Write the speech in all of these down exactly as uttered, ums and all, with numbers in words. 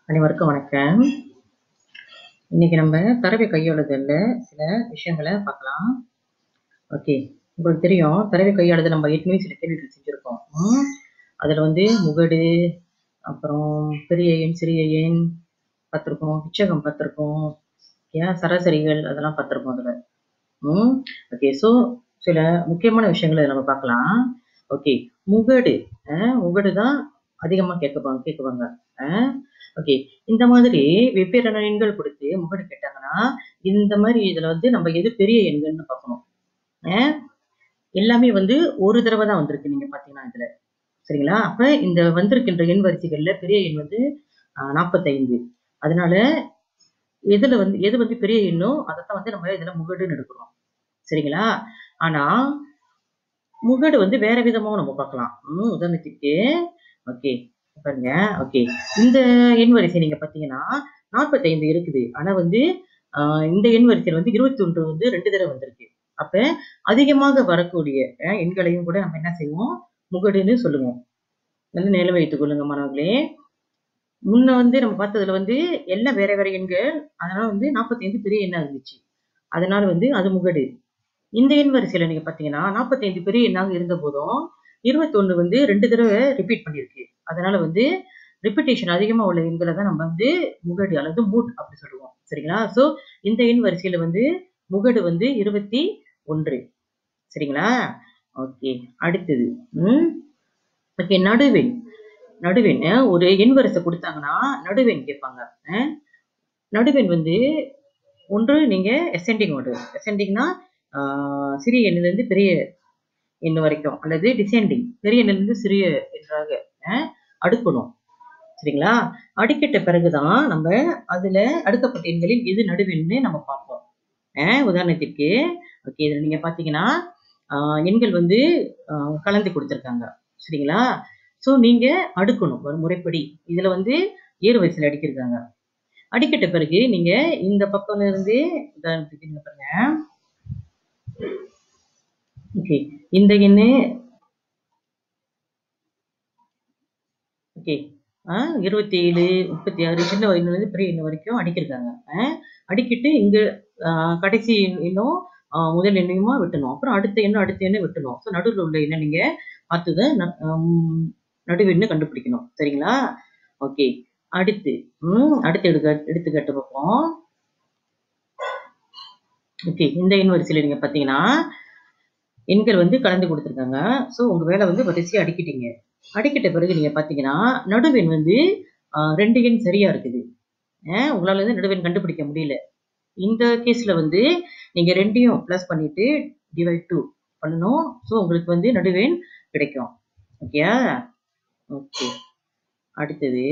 அனைவருக்கும் வணக்கம். இன்னைக்கு நம்ம தரவை கையாளுதல்ல சில விஷயங்களை பார்க்கலாம். ஓகே, உங்களுக்கு தெரியும் தரவை கையாளுதல் நம்ம ஏற்கனவே சில கேள்விகள் செஞ்சிருக்கோம். ம், அதுல வந்து முகடு, அப்புறம் பெரிய எண் சிறிய எண் பார்த்துருக்கோம், விச்சகம் பார்த்துருக்கோம், ஏன் சராசரிகள் அதெல்லாம் பார்த்துருக்கோம் அதுல. ம் ஓகே, ஸோ சில முக்கியமான விஷயங்களை நம்ம பார்க்கலாம். ஓகே, முகடு அஹ், முகடு தான் அதிகமா கேட்கப்பாங்க கேட்குவாங்க. அஹ் ஓகே, இந்த மாதிரி வெவ்வேறான எண்கள் கொடுத்து முகடு கேட்டாங்கன்னா இந்த மாதிரி இதுல வந்து நம்ம எது பெரிய எண்கள்னு பார்க்கணும். அஹ் எல்லாமே வந்து ஒரு தடவை தான் வந்திருக்கு நீங்க பாத்தீங்கன்னா இதுல. சரிங்களா? அப்ப இந்த வந்திருக்கின்ற எண் வரிசைகள்ல பெரிய எண் வந்து ஆஹ் நாற்பத்தைந்து. அதனால எதுல வந்து எது வந்து பெரிய எண்ணோ அதைத்தான் வந்து நம்ம இதுல முகடுன்னு எடுக்கிறோம். சரிங்களா? ஆனா முகடு வந்து வேற விதமாவும் நம்ம பார்க்கலாம். உம் உதாரணத்துக்கு ஓகே பாருங்க. ஓகே, இந்த எண் வரிசை நீங்க பாத்தீங்கன்னா நாற்பத்தைந்து இருக்குது. ஆனா வந்து ஆஹ் இந்த எண் வரிசையில் வந்து இருபத்தி ஒன்று வந்து ரெண்டு தடவை வந்திருக்கு. அப்ப அதிகமாக வரக்கூடிய அஹ், எண்களையும் கூட நம்ம என்ன செய்வோம், முகடுன்னு சொல்லுவோம். நல்ல நிலை வைத்துக் கொள்ளுங்க மாணவர்களே. முன்ன வந்து நம்ம பார்த்ததுல வந்து எல்லாம் வேற வேற எண்கள், அதனால வந்து நாற்பத்தைந்து பெரிய எண்ணா இருந்துச்சு. அதனால வந்து அது முகடு. இந்த எண் வரிசையில நீங்க பாத்தீங்கன்னா நாற்பத்தைந்து பெரிய எண்ணாக இருந்த போதும் இருபத்தி ஒண்ணு வந்து ரெண்டு தடவை ரிப்பீட் பண்ணிருக்கு. அதனால வந்து ரிப்பீட்டேஷன் அதிகமா உள்ள எண்களை தான் நம்ம வந்து முகடு அல்லது மூட் அப்படி சொல்லுவோம். சரிங்களா? சோ இந்த எண் வரிசையில வந்து முகடு வந்து இருபத்தி ஒன்று. சரிங்களா? ஓகே, அடுத்தது உம் ஓகே, நடுவெண். நடுவெண் அஹ், ஒரு எண் வரிசை கொடுத்தாங்கன்னா நடுவெண் கேட்பாங்க. அஹ், நடுவெண் வந்து ஒன்று நீங்க அசெண்டிங் ஆர்டர். அசெண்டிங்னா சிறிய எண்ணிலிருந்து இருந்து பெரிய எண் வரைக்கும், அல்லது டிசெண்டிங் பெரிய எண்ணிலிருந்து இருந்து சிறிய எண்ணாக அஹ், அடுக்கணும். சரிங்களா? அடுக்கிட்ட பிறகுதான் நம்ம அதுல அடுக்கப்பட்ட எண்களில் எது நடுவெண்ணு நம்ம பார்ப்போம். அஹ், உதாரணத்திற்கு ஓகே, இதுல நீங்க பாத்தீங்கன்னா ஆஹ், எண்கள் வந்து ஆஹ், கலந்து கொடுத்திருக்காங்க. சரிங்களா? சோ நீங்க அடுக்கணும் ஒரு முறைப்படி. இதுல வந்து ஏறு வரிசையில் அடிக்கிருக்காங்க. அடிக்கிட்ட பிறகு நீங்க இந்த பக்கம் இருந்து உதாரணத்துக்கு இங்க பாருங்க. ஓகே, இந்த எண்ணு ஓகே ஆஹ் இருபத்தி ஏழு முப்பத்தி ஆறு சின்ன எண்ணுல இருந்து பெரிய எண்ணு வரைக்கும் அடிக்கிருக்காங்க. ஆஹ் அடிக்கிட்டு இங்க ஆஹ் கடைசி எண்ணும் ஆஹ் முதல் எண்ணையுமா வெட்டணும். அப்புறம் அடுத்த எண்ணம் அடுத்த எண்ணை வெட்டணும். ஸோ நடுவில் உள்ள எண்ணை நீங்க பார்த்துதான் நடுவெண்ணு கண்டுபிடிக்கணும். சரிங்களா? ஓகே, அடுத்து உம் அடுத்து எடுக்க எடுத்துக்காட்டு பார்ப்போம். ஓகே, இந்த எண் வரிசையில நீங்க பாத்தீங்கன்னா எண்கள் வந்து கலந்து கொடுத்துருக்காங்க. ஸோ உங்க வேலை வந்து வரிசையா அடிக்கிட்டீங்க. அடிக்கிட்ட பிறகு நீங்க பாத்தீங்கன்னா நடுவெண் வந்து ஆஹ் ரெண்டு எண் சரியா இருக்குது. அஹ் உங்களால வந்து நடுவெண் கண்டுபிடிக்க முடியல. இந்த கேஸ்ல வந்து நீங்க ரெண்டையும் பிளஸ் பண்ணிட்டு டிவைட் டூ பண்ணணும். ஸோ உங்களுக்கு வந்து நடுவெண் கிடைக்கும். ஓகேயா? ஓகே, அடுத்தது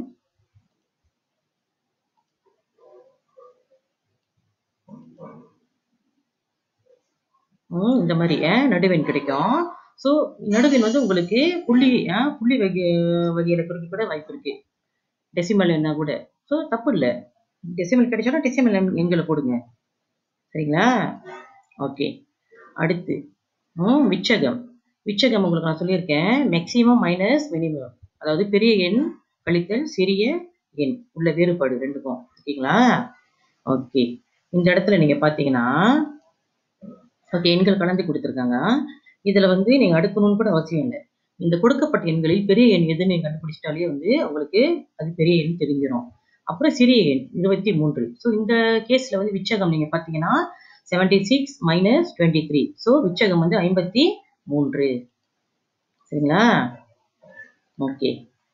உம் இந்த மாதிரி அஹ், நடுவெண் கிடைக்கும். ஸோ நடுவெண் வந்து உங்களுக்கு புள்ளி அஹ், புள்ளி வகை வகையில குறிக்க கூட வாய்ப்பு இருக்கு. டெசிமல் என்ன கூட. ஸோ தப்பு இல்லை. டெசிமல் கிடைச்சாலும் டெசிமல் எண்களை போடுங்க. சரிங்களா? ஓகே, அடுத்து ம் விச்சகம். விச்சகம் உங்களுக்கு நான் சொல்லியிருக்கேன், மேக்சிமம் மைனஸ் மினிமம். அதாவது பெரிய எண் கழித்தல் சிறிய எண் உள்ள வேறுபாடு ரெண்டுக்கும். ஓகேங்களா? ஓகே, இந்த இடத்துல நீங்க பாத்தீங்கன்னா ஓகே எண்கள் கலந்து கொடுத்துருக்காங்க. இதுல வந்து நீங்க அடுக்கணும்னு கூட அவசியம் இல்லை. இந்த கொடுக்கப்பட்ட எண்களில் பெரிய எண் எதுன்னு நீங்க கண்டுபிடிச்சிட்டாலே வந்து உங்களுக்கு அது பெரிய எண் தெரிஞ்சிடும். அப்புறம் சிறிய எண் இருபத்தி மூன்று. ஸோ இந்த கேஸ்ல வந்து விச்சகம் நீங்க பாத்தீங்கன்னா seventy six minus twenty three. So விச்சகம் வந்து ஐம்பத்தி மூன்று. சரிங்களா? ஓகே,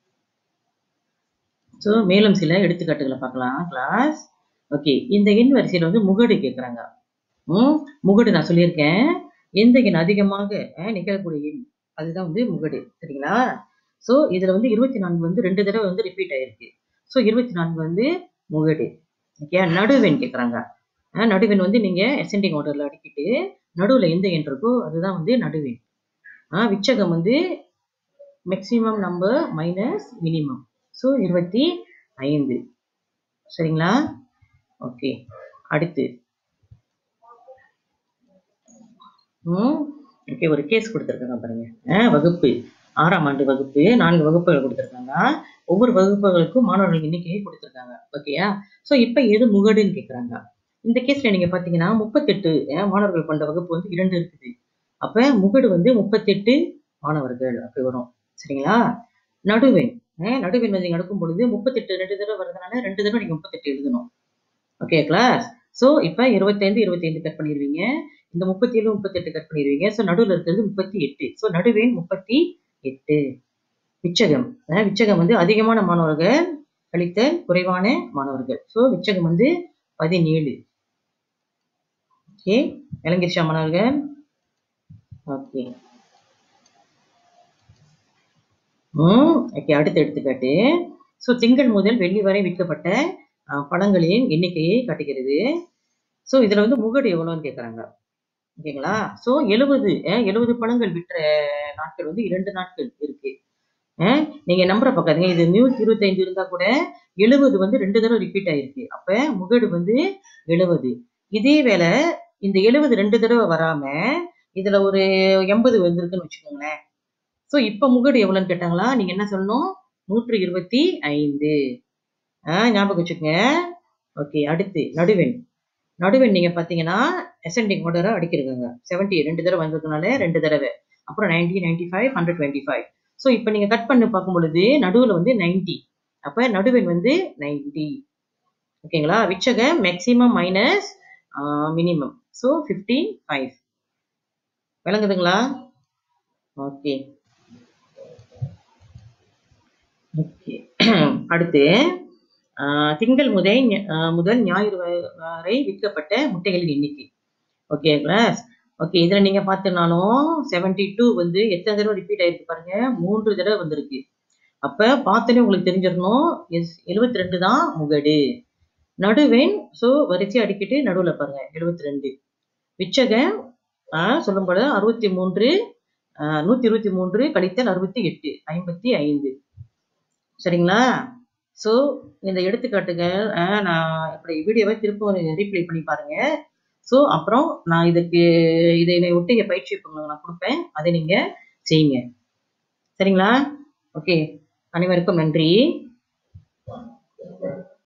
ஸோ மேலும் சில எடுத்துக்காட்டுகளை பார்க்கலாம் கிளாஸ். ஓகே, இந்த எண் வரிசையில வந்து முகடு கேட்குறாங்க. ம் முகடு நான் சொல்லியிருக்கேன், எந்த எண் அதிகமாக அஹ், நிகழக்கூடிய எண் அதுதான் வந்து முகடு. சரிங்களா? ஸோ இதுல வந்து இருபத்தி நான்கு வந்து ரெண்டு தடவை வந்து ரிப்பீட் ஆயிருக்கு. ஸோ இருபத்தி நான்கு வந்து முகடு. ஓகே, நடுவெண் கேட்குறாங்க. நடுவெண் வந்து நீங்க அசெண்டிங் ஆர்டர்ல அடிக்கிட்டு நடுவுல எந்த எண் இருக்கோ அதுதான் வந்து நடுவெண். ஆஹ் விச்சகம் வந்து maximum number minus minimum. So இருபத்தி ஐந்து. சரிங்களா? ஓகே, அடுத்து ம் ஓகே, ஒரு கேஸ் கொடுத்துருக்காங்க பாருங்க. அஹ் வகுப்பு ஆறாம் ஆண்டு வகுப்பு நான்கு வகுப்புகள் கொடுத்துருக்காங்க. ஒவ்வொரு வகுப்புகளுக்கும் மாணவர்கள் எண்ணிக்கையை கொடுத்துருக்காங்க. ஓகேயா? ஸோ இப்போ எது முகடுன்னு கேட்குறாங்க. இந்த கேஸ்ல நீங்க பார்த்தீங்கன்னா முப்பத்தெட்டு மாணவர்கள் கொண்ட வகுப்பு வந்து இரண்டு இருக்குது. அப்ப முகடு வந்து முப்பத்தெட்டு மாணவர்கள் அப்படி வரும். சரிங்களா? நடுவெண் நடுவெண் வந்து நடக்கும் பொழுது முப்பத்தெட்டு ரெண்டு தடவை வருதுனால ரெண்டு தடவை நீங்க முப்பத்தெட்டு எழுதணும். Okay class? ஸோ இப்போ இருபத்தைந்து இருபத்தைந்து கட் பண்ணிடுவீங்க. இந்த முப்பத்தி ஏழு முப்பத்தெட்டு கட் பண்ணிடுவீங்க. ஸோ நடுவில் இருக்கிறது முப்பத்தி எட்டு. ஸோ நடுவெண் முப்பத்தி எட்டு. விச்சகம் விச்சகம் வந்து அதிகமான மாணவர்கள் கழித்தல் குறைவான மாணவர்கள். ஸோ விச்சகம் வந்து பதினேழு. ஓகே, விளங்கிருச்சா மாணவர்கள்? ஓகே ம் ஓகே அடுத்த எடுத்துக்காட்டு. ஸோ திங்கள் முதல் வெள்ளி வரை விற்கப்பட்ட பழங்களின் எண்ணிக்கையை காட்டுகிறது. ஸோ இதுல வந்து முகடு எவ்வளோன்னு கேட்குறாங்க. ஓகேங்களா? ஸோ எழுபது எழுபது பழங்கள் விற்ற நாட்கள் வந்து இரண்டு நாட்கள் இருக்கு. நீங்க நம்பரை பார்க்காதீங்க. இது நூத்தி இருபத்தி ஐந்து இருந்தா கூட எழுபது வந்து ரெண்டு தடவை ரிப்பீட் ஆயிருக்கு. அப்ப முகடு வந்து எழுபது. இதே வேளை இந்த எழுபது ரெண்டு தடவை வராம இதுல ஒரு எண்பது வந்திருக்குன்னு வச்சுக்கோங்களேன். ஸோ இப்ப முகடு எவ்வளவுன்னு கேட்டாங்களா? நீங்க என்ன சொல்லணும்? நூற்றி இருபத்தி ஐந்து. ஆஹ் ஞாபகம் வச்சுக்கோங்க. ஓகே அடுத்து நடுவெண். நடுவெண் நீங்க பாத்தீங்கன்னா அசெண்டிங் ஆர்டரா அடிக்கிறதுங்க. செவன்டி ரெண்டு தடவை வந்ததுனால ரெண்டு தடவை. அப்புறம் ninety ninety five hundred twenty five. So இப்போ நீங்க கட் பண்ணி பார்க்கும் பொழுது நடுவில் வந்து நைன்டி. அப்ப நடுவெண் வந்து நைன்டி. ஓகேங்களா? விச்சகம் maximum minus minimum. So fifty five. விளங்குதுங்களா? ஓகே ஓகே அடுத்து திங்கள் முதல் முதல் ஞாயிறு வரை விற்கப்பட்ட முட்டைகளின் எண்ணிக்கை. Okay class? ஓகே இதுல நீங்க பார்த்தனாலும் செவன்டி டூ வந்து எத்தனை தடவை ரிப்பீட் ஆயிருக்கு பாருங்க. மூன்று தடவை வந்திருக்கு. அப்ப பார்த்தோன்னே உங்களுக்கு தெரிஞ்சிடணும் எஸ் எழுபத்தி ரெண்டு தான் முகடு. நடுவெண் ஸோ வரிசை அடிக்கிட்டு நடுவில் பாருங்க எழுபத்தி ரெண்டு. விச்சகம் சொல்லும் போது அறுபத்தி மூன்று நூத்தி இருபத்தி மூன்று கழித்தல் அறுபத்தி எட்டு ஐம்பத்தி ஐந்து. சரிங்களா? ஸோ இந்த எடுத்துக்காட்டுகள் நான் இப்படி வீடியோவை திரும்ப ரீப்ளே பண்ணி பாருங்க. ஸோ அப்புறம் நான் இதுக்கு இதை ஒட்டிய பயிற்சி நான் கொடுப்பேன். அதை நீங்க செய்யுங்க. சரிங்களா? ஓகே அனைவருக்கும் நன்றி.